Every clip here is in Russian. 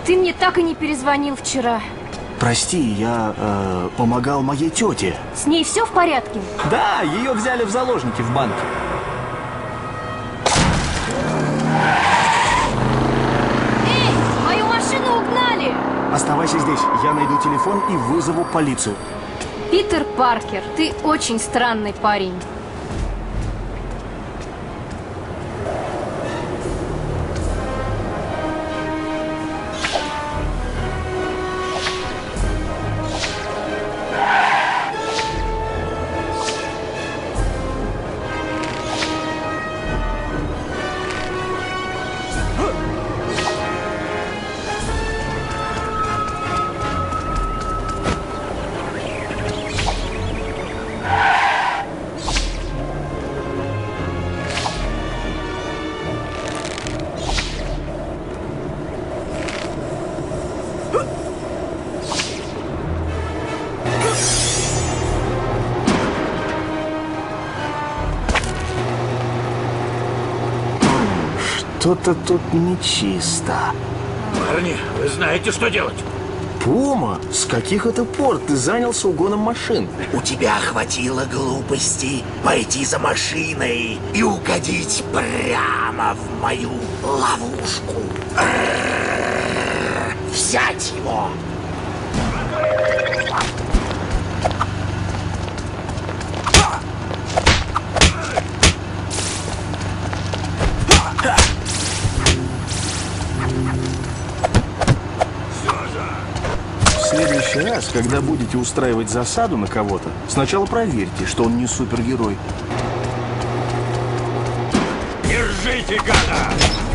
Ты мне так и не перезвонил вчера. Прости, я помогал моей тете. С ней все в порядке? Да, ее взяли в заложники в банке. Эй, мою машину угнали! Оставайся здесь, я найду телефон и вызову полицию. Питер Паркер, ты очень странный парень. Что-то тут нечисто. Парни, вы знаете, что делать? Пума, с каких это пор ты занялся угоном машин? У тебя хватило глупости пойти за машиной и угодить прямо в мою ловушку. Взять его! В следующий раз, когда будете устраивать засаду на кого-то, сначала проверьте, что он не супергерой. Держите, гада!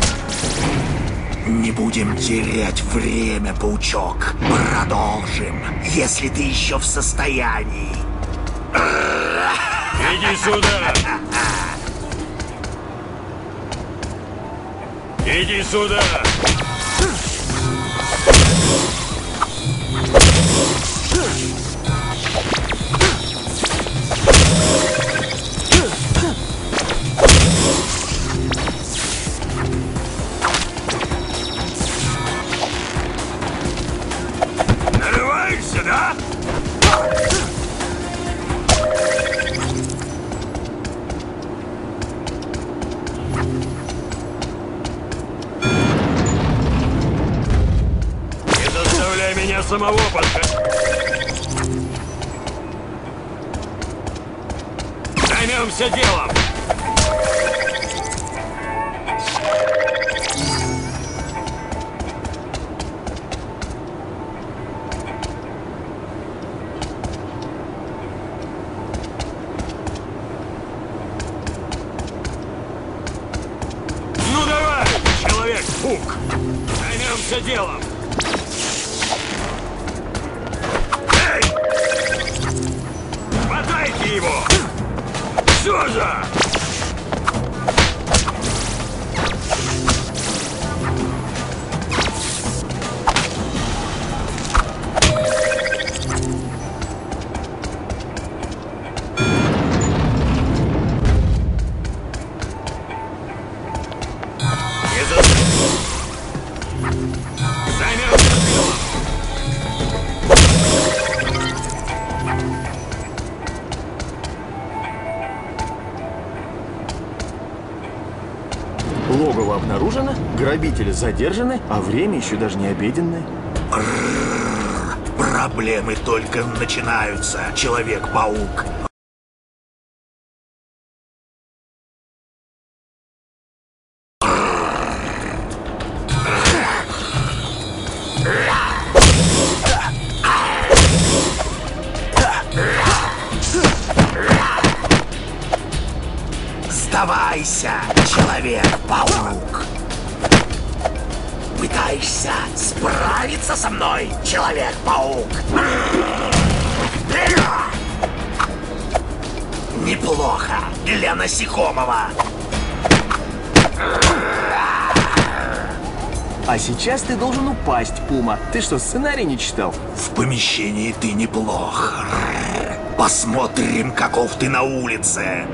Не будем терять время, паучок. Продолжим, если ты еще в состоянии. Иди сюда! Иди сюда! Нарываешься, да? Не заставляй меня самого подходить. Займемся делом. Ну давай, Человек-паук. Займемся делом. Эй! Хватайте его! Все же! Займемся делом! Логово обнаружено, грабители задержаны, а время еще даже не обеденное. Проблемы только начинаются, Человек-паук. Сдавайся, Человек-паук! Пытаешься справиться со мной, Человек-паук? Неплохо для насекомого. А сейчас ты должен упасть, Пума. Ты что, сценарий не читал? В помещении ты неплох. Посмотрим, каков ты на улице.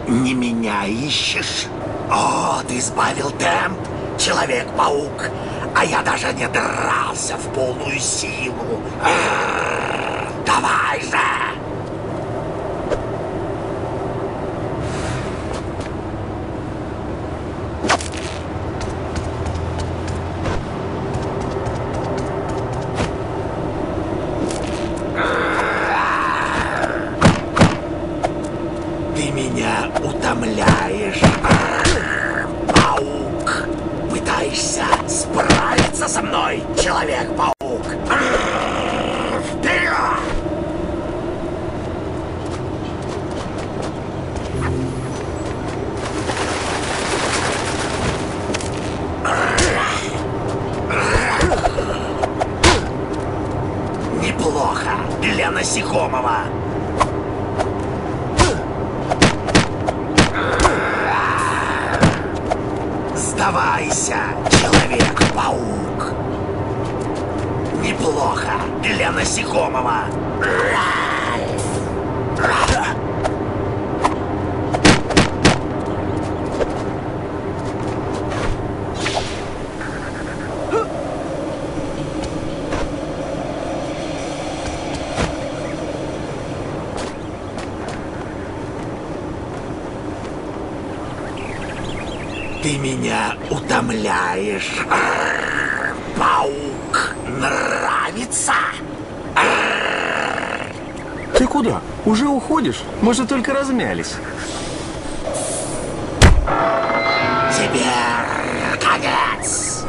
Не меня ищешь? О, ты сбавил темп, Человек-паук. А я даже не дрался в полную силу. Давай же! Ты меня утомляешь, паук. Пытаешься справиться со мной, Человек-паук. Вперед! Неплохо для насекомого. Сдавайся, Человек-паук. Неплохо для насекомого. Ты меня утомляешь, паук. Нравится? Ты куда? Уже уходишь? Мы же только размялись. Тебе конец.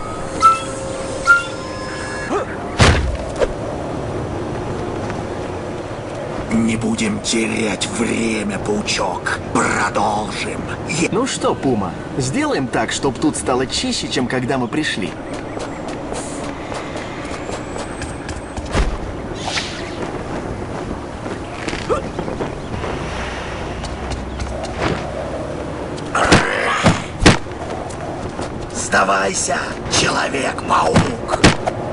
Не будем терять время, паучок. Продолжим. Ну что, Пума, сделаем так, чтобы тут стало чище, чем когда мы пришли. Сдавайся, Человек-паук.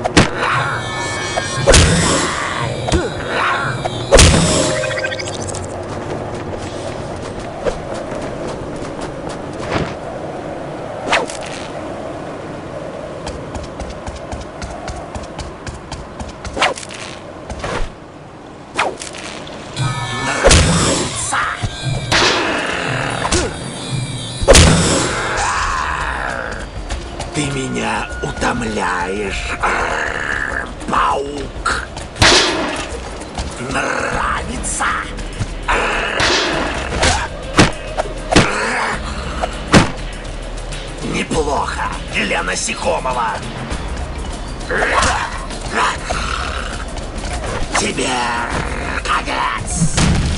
Ты меня утомляешь, паук. Нравится? Неплохо для насекомого. Тебе конец.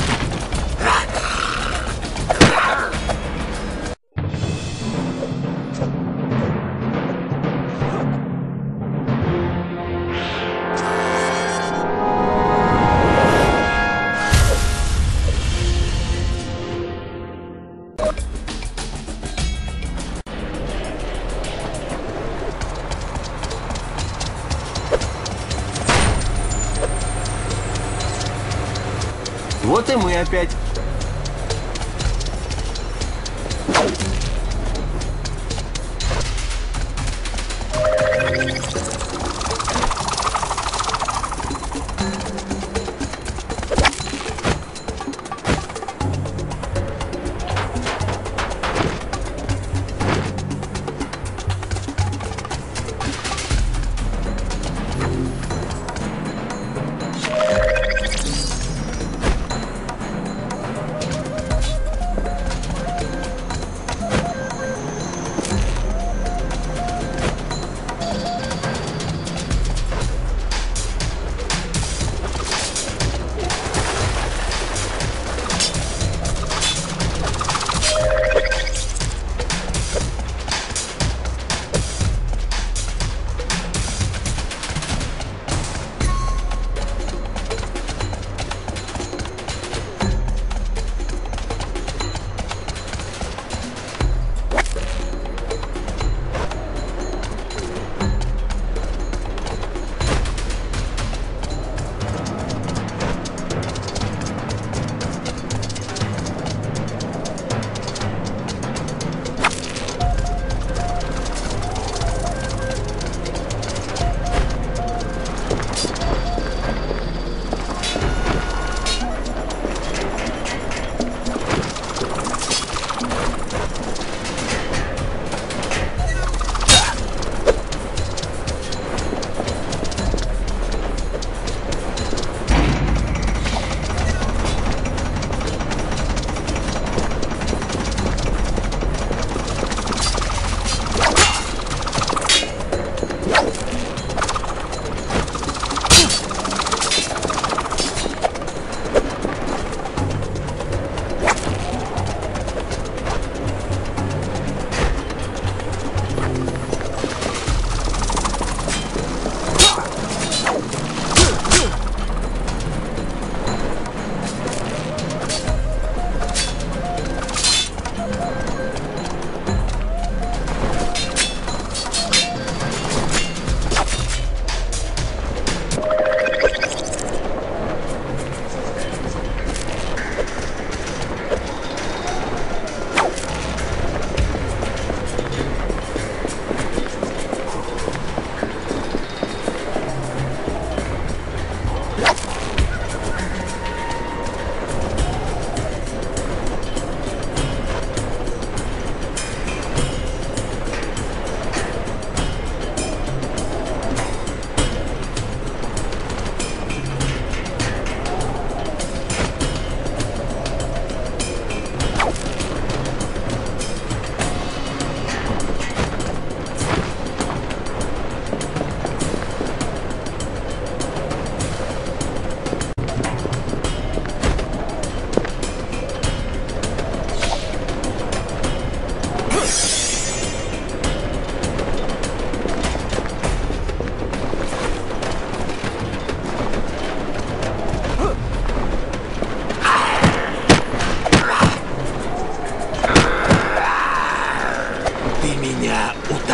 Вот и мы опять.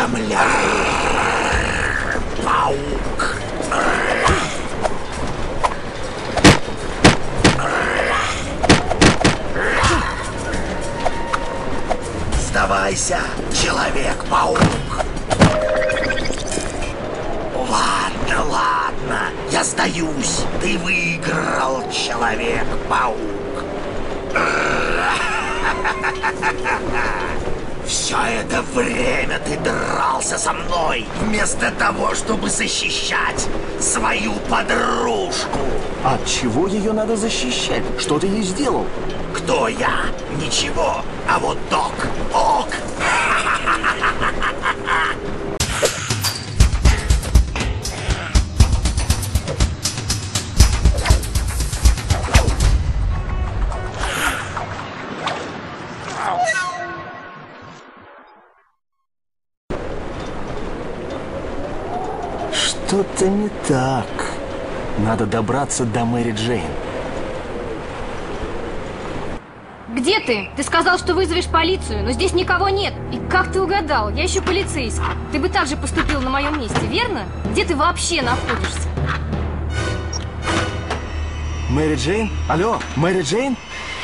уведомляю. Паук. Сдавайся, Человек-паук. Ладно, ладно, я сдаюсь. Ты выиграл, Человек-паук. Все это время ты дрался со мной, вместо того, чтобы защищать свою подружку. От чего ее надо защищать? Что ты ей сделал? Кто я? Ничего. А вот Док Ок. Что-то не так. Надо добраться до Мэри Джейн. Где ты? Ты сказал, что вызовешь полицию, но здесь никого нет. И как ты угадал? Я ищу полицейский. Ты бы так же поступил на моем месте, верно? Где ты вообще находишься? Мэри Джейн? Алло, Мэри Джейн?